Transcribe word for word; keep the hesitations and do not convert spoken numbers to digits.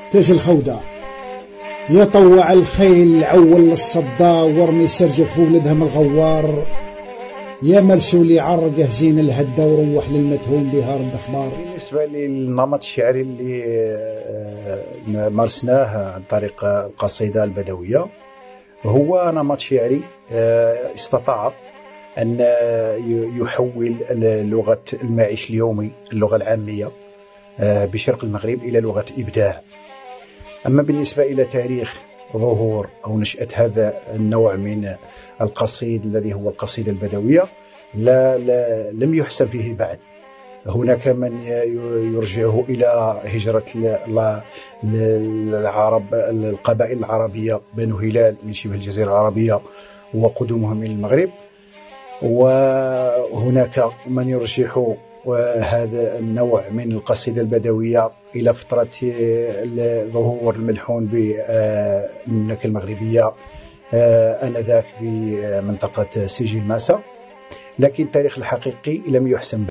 تاج الخودة يطوع الخيل عول للصدا ورمي سرجك في ولدهم الغوار يا مرسولي عر جاهزين الهدة وروح للمتهوم بها رد اخبار. بالنسبه للنمط الشعري اللي مارسناه عن طريق القصيده البدويه، هو نمط شعري استطاع ان يحول لغه المعيش اليومي، اللغه العاميه بشرق المغرب، الى لغه ابداع. اما بالنسبه الى تاريخ ظهور أو نشأة هذا النوع من القصيد الذي هو القصيدة البدوية، لا, لا لم يحسب فيه بعد. هناك من يرجعه إلى هجرة العرب، القبائل العربية بنو هلال من شبه الجزيرة العربية وقدومهم إلى المغرب، وهناك من يرجح وهذا النوع من القصيدة البدوية إلى فترة ظهور الملحون بالمملكة المغربية آنذاك بمنطقة سجل ماسا، لكن التاريخ الحقيقي لم يحسم.